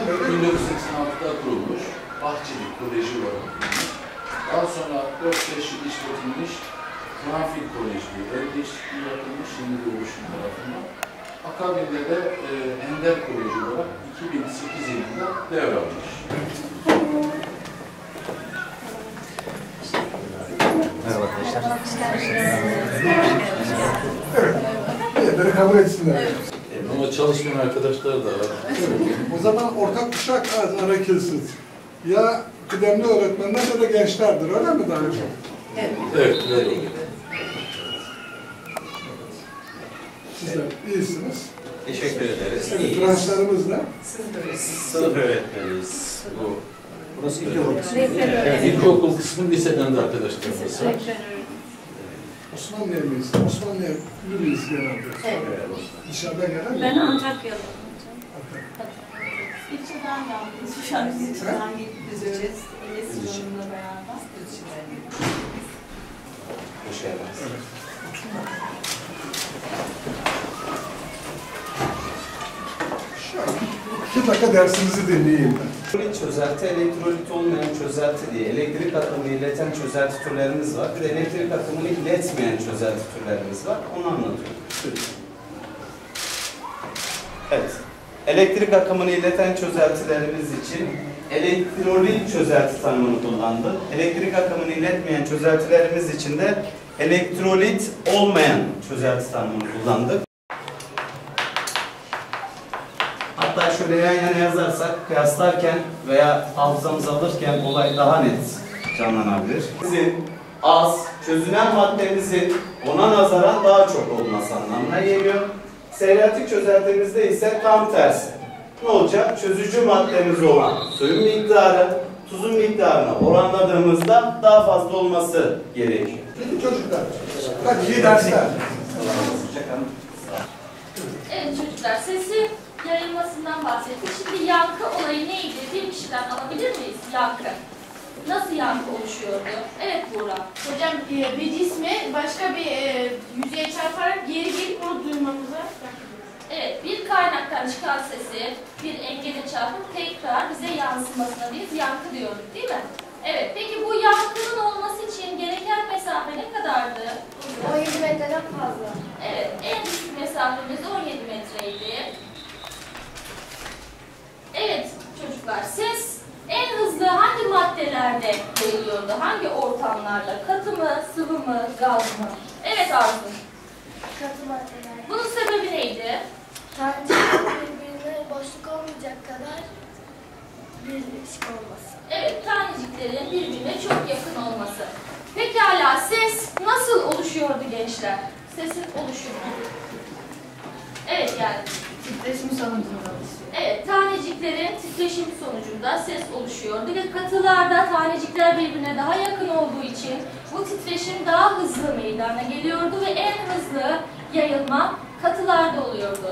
1986'da kurulmuş Bahçeli Koleji olarak. Daha sonra 4-5 yıl işletilmiş Karanfil Koleji değişikliği yapılmış yeni bir oluşum tarafından. Akabinde de Ender Koleji olarak 2008 yılında devralmış. Merhaba arkadaşlar. Evet, kabul etsinler. Ama çalışmayan arkadaşlar da var. O zaman ortak kuşak az ara kesin. Ya kıdemli öğretmenler ya da gençlerdir, öyle mi daha çok? Evet. Evet, öyle. Sizler iyisiniz. Teşekkür ederiz. Evet, branşlarımız ne? Sınıf öğretmeniyiz. Burası ilkokul kısmı. Evet, ilkokul kısmı liseden de arkadaşlarımız var. Osmanlı'ya mıyız? Osmanlı'ya yürüyüz genelde. Evet. Dışarıdan gelen mi? Ben Antakya'lıyım. İlçeden geldik. Şu an biz ilçeden gideceğiz. Enes Hanım'la beraber. Hoş geldiniz. Evet. Şöyle 2 dakika dersinizi dinleyeyim ben. Elektrolit çözelti, elektrolit olmayan çözelti diye elektrik akımını ileten çözelti türlerimiz var. Bir de elektrik akımını iletmeyen çözelti türlerimiz var. Onu anlatıyorum. Evet. Elektrik akımını ileten çözeltilerimiz için elektrolit çözelti tanımını kullandık. Elektrik akımını iletmeyen çözeltilerimiz için de elektrolit olmayan çözelti tanımını kullandık. Hatta şöyle yan yana yazarsak, kıyaslarken veya hafızamızı alırken olay daha net canlanabilir. Bizim az, çözünen maddemizin ona nazaran daha çok olması anlamına geliyor. Seyreltik çözeltimizde ise tam tersi. Ne olacak? Çözücü maddemiz olan suyun miktarı, tuzun miktarına oranladığımızda daha fazla olması gerekiyor. Peki çocuklar, hadi iyi dersler. Evet çocuklar, sesi yayılmasından bahsettik. Şimdi yankı olayı neydi? Bir kişiden alabilir miyiz yankı? Nasıl yankı oluşuyordu? Evet Buğra. Hocam bir cismi başka bir yüzeye çarparak geri gelip onu duymamıza. Evet, bir kaynaktan çıkan sesi bir engele çarpıp tekrar bize yansımasına biz yankı diyorduk değil mi? Evet, peki bu yankının olması için gereken mesafe ne kadardı? 17 metreden fazla. Evet, en düşük mesafemiz 17 metreydi. Evet çocuklar, ses en hızlı hangi maddelerde yayılıyordu? Hangi ortamlarda? Katı mı, sıvı mı, gaz mı? Evet Arzu. Katı maddeler. Bunun sebebi neydi? Taneciklerin birbirine boşluk olmayacak kadar birleşik olması. Evet, taneciklerin birbirine çok yakın olması. Pekala, ses nasıl oluşuyordu gençler? Sesin oluşumu. Evet yani. Titreşim sonucunda oluşuyor. Evet, taneciklerin titreşimi sonucunda ses oluşuyordu ve katılarda tanecikler birbirine daha yakın olduğu için bu titreşim daha hızlı meydana geliyordu ve en hızlı yayılma katılarda oluyordu.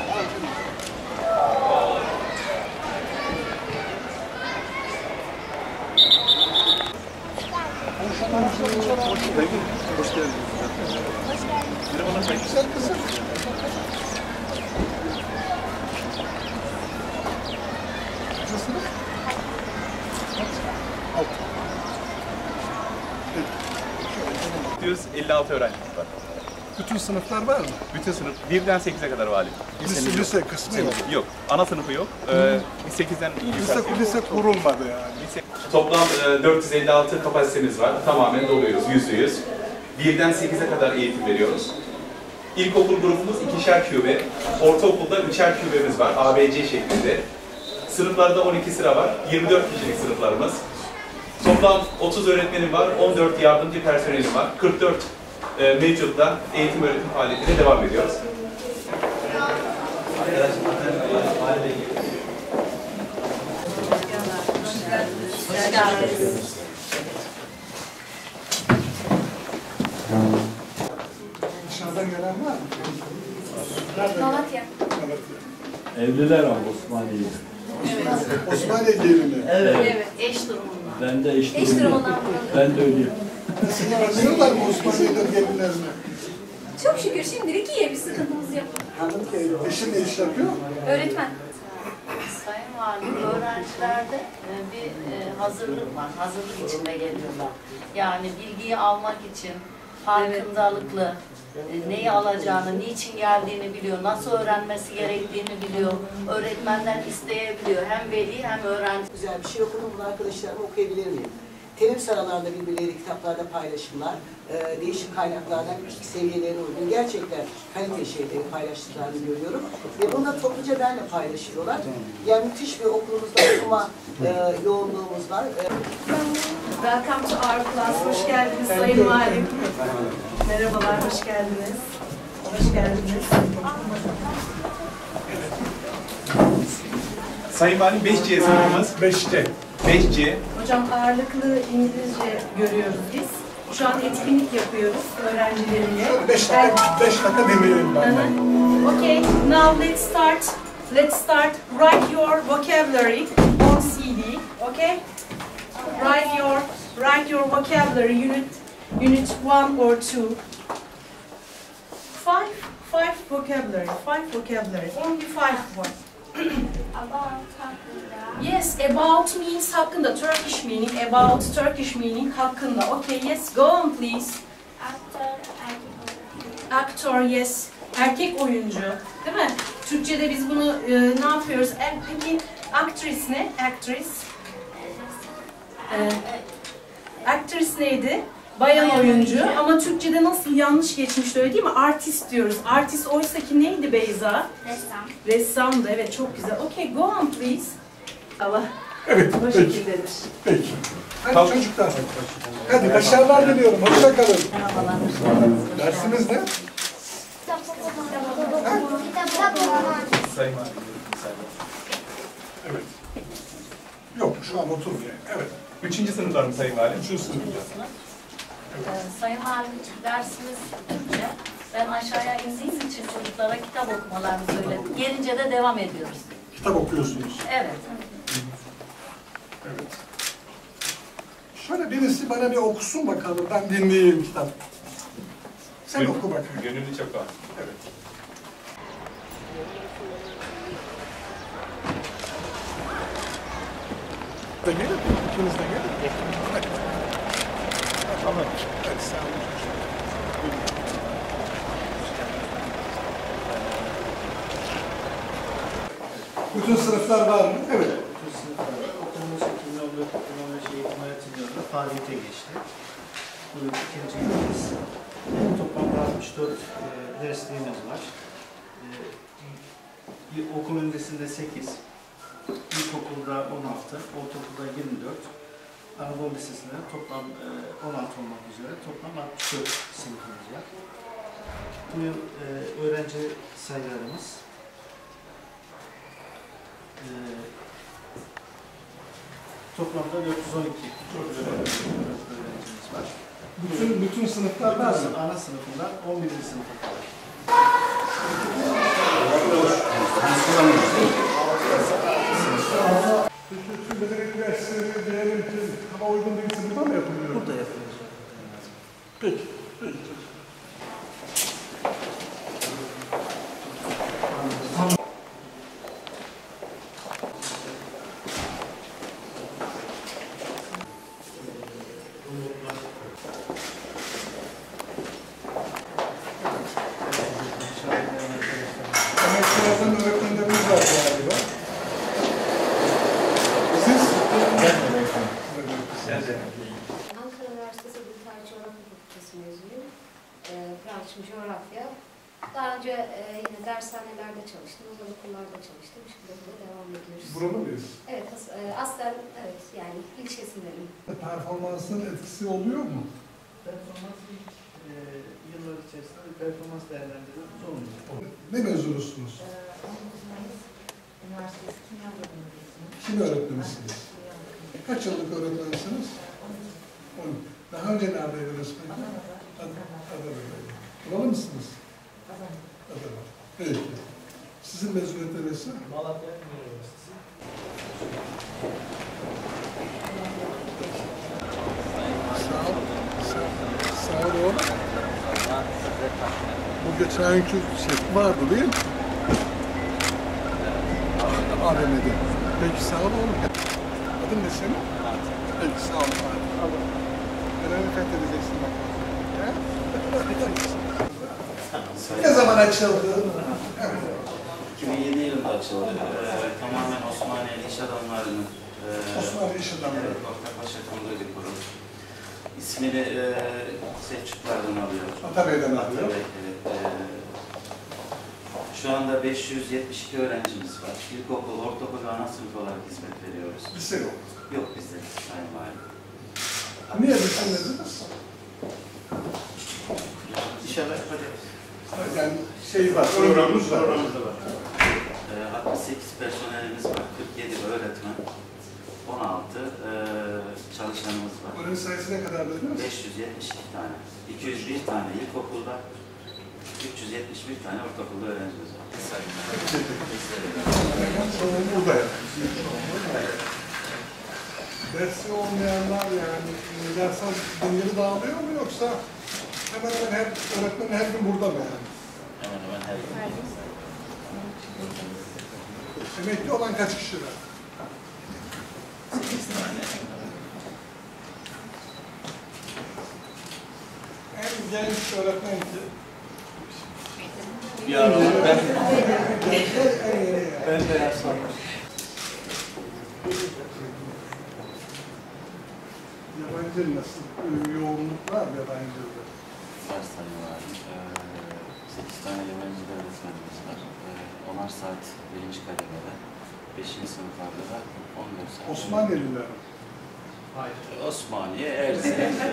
Hoş geldiniz. Merhaba, güzel kızım. Nasılsınız? 156 öğrencimiz var. Bütün sınıflar var mı? Bütün sınıf 1'den 8'e kadar var. Lise kısmı yok. Yok. Ana sınıfı yok. 8'den Lise kurulmadı yani. Toplam 456 kapasitemiz var. Tamamen doluyuz. %100. 1'den 8'e kadar eğitim veriyoruz. İlkokul grubumuz 2'şer kübe. Ortaokulda 3'er kübemiz var. ABC şeklinde. Sınıflarda 12 sıra var. 24 kişilik sınıflarımız. Toplam 30 öğretmenim var. 14 yardımcı personelim var. 44 mevcutta eğitim öğretim faaliyetine devam ediyoruz. Hoş geldiniz. Dışarıdan gelen var mı? Nereden? Malatya. Malatya. Evliler ama Osmaniye'yi. Osmaniye gelini. Evet, eş durumunda. Ben de eş Eş durumda. durumundan Ben de öyleyim. Anlıyorlar mı Osmaniye'den gelinlerini? Çok şükür şimdilik iyi, bir sıkıntımız yok. Eşim ne iş yapıyor? Öğretmen. Sayın Valim. malum öğrencilerde bir hazırlık var. Hazırlık içinde geliyorlar. Yani bilgiyi almak için farkındalıklı, neyi alacağını, niçin geldiğini biliyor, nasıl öğrenmesi gerektiğini biliyor, öğretmenden isteyebiliyor. Hem veli hem öğrenci. Güzel bir şey okudum. Bunu arkadaşlarıma okuyabilir miyim? Terim sıralarda birbirleriyle kitaplarda paylaşımlar, değişik kaynaklardan seviyelerine uygun gerçekten kalite şeyleri paylaştıklarını görüyorum. Ve bunu da topluca benimle paylaşıyorlar. Yani müthiş bir okulumuzda okuma yoğunluğumuz var. Welcome to our class. Hoş geldiniz Sayın Valim. Merhabalar, hoş geldiniz. Hoş geldiniz. Sayın Valim 5C sınıfımız. 5'te. 5C. Hocam ağırlıklı İngilizce görüyoruz biz. Şu an etkinlik yapıyoruz öğrencilerimle. 5 dakika dinleyelim ben. Okay, now let's start. Let's start. Write your vocabulary on CD. Okay? Write your vocabulary unit 1 or 2. Five vocabulary. Only 5 words. About hakkında. Yes, about means hakkında. Turkish meaning. About Turkish meaning hakkında. Okay, yes. Go on please. Actor, yes. Erkek oyuncu. Değil mi? Türkçe'de biz bunu ne yapıyoruz? Peki actress ne? Actress neydi? Bayan oyuncu. Ama Türkçe'de nasıl yanlış geçmişti öyle değil mi? Artist diyoruz. Artist oysa ki neydi Beyza? Ressamdı. Evet, çok güzel. Okay, go on please. Allah. Evet, Bu peki. şekildedir. Peki. Hadi çocuklar. Hadi başarılar diliyorum. Hoşça kalın. Merhabalar. Dersimiz ne? Sayın Valim. Evet. Yok, şu an oturmuyor. Evet. 3. sınıflar mı Sayın Valim? 3. sınıfta. Sayın Valim, dersimiz Türkçe. Ben aşağıya indiğim için çocuklara kitap okumalarını söyledim. Gelince de devam ediyoruz. Kitap okuyorsunuz. Evet. Evet. Şöyle birisi bana bir okusun bakalım. Ben dinleyeyim kitap. Sen oku bakalım. Gönüllü çok var. Evet. Da gelin. İkiniz de gelin. Hadi. Tamam. Hadi sağ olun. Bütün sınıflar var mı? Evet. Bütün sınıflar okulumuz 2014-2015 eğitim öğretim yılında faaliyete geçti. Bu yıl ikinci yılımız. Toplamda 64 dersliğimiz var. Okul öncesinde 8, ilkokulda 16, ortaokulda 24, Anadolu Lisesi'nde toplam 16 olmak üzere toplam 64 sınıfımız var. Bu yıl öğrenci sayılarımız toplamda 412 öğrencimiz var. Bütün sınıflar var mı? Ana sınıfından 11. sınıfa kadar. Tüm bedelek dersleri diyelim ki hava uygun değilse burada mı yapılıyor? Burada yapıyoruz. Peki. Peki. Emekçilerden öğretmenlerimiz var galiba. Siz? Ankara Üniversitesi Tarih Coğrafya Fakültesi mezunuyum. Branşım coğrafya. Daha önce yine dershanelerde çalıştım, özel okullarda çalıştım. Şimdi burada devam ediyoruz. Buralı mıyız? Evet, aslen evet yani ilçesindenim. Performansın etkisi oluyor mu? Performans ilk yıllar içerisinde bir performans değerlendirmemiz olmuyor. Ne mezunusunuz? Üniversitesi Kimya Bölümündesiniz. Kim öğretmenisiniz? Kaç yıllık öğretmensiniz? 10. Daha önce neredeydiniz peki? Adana'daydı. Buralı mısınız? Adana. Peki. Sizin mezuniyet neresi? Malatya Üniversitesi. Sağ olun. Bu geçen günkü şey vardı değil mi? AVM'de. Peki sağ ol oğlum. Adın ne senin? Peki sağ ol. Allah. Görevi fethedeceksin bak. Ne zaman açıldı? 2007 yılında açıldı. Tamamen Osmaniyeli iş adamlarının Osmanlı iş adamları. Evet, Ortakbaş yapımında bir kurum. İsmini Selçuklardan alıyor. Atabey'den alıyor. Atabey, evet. Şu anda 572 öğrencimiz var. İlkokul, ortaokul ve ana sınıf olarak hizmet veriyoruz. Lise yok. Yok bizde, Sayın Valim. Niye düşünmediniz? İnşallah yapacağız. Yani şey var, programımız var. 68 personelimiz var, 47 öğretmen, 16 çalışanımız var. Bunun sayısı ne kadar dediniz? 572 tane, 201 tane ilkokulda, 371 tane ortaokulda öğrencimiz var. Burada yani. Dersi olmayanlar yani dersen dengeli dağılıyor mu yoksa hemen hemen her öğretmen her gün burada mı yani? Hemen hemen her gün. Emekli olan kaç kişi var? 8 tane. En genç öğretmen ki. Bir ara ben de yaşlanmış. Yabancı nasıl? Yoğunluk var mı yabancıda? Var Sayın Valim. 8 tane yabancı öğretmenimiz var. 10'ar saat birinci kademede. 5. sınıflarda da 14 saat. Osmaniyeliler mi? Hayır. Osmaniye, Erzurum,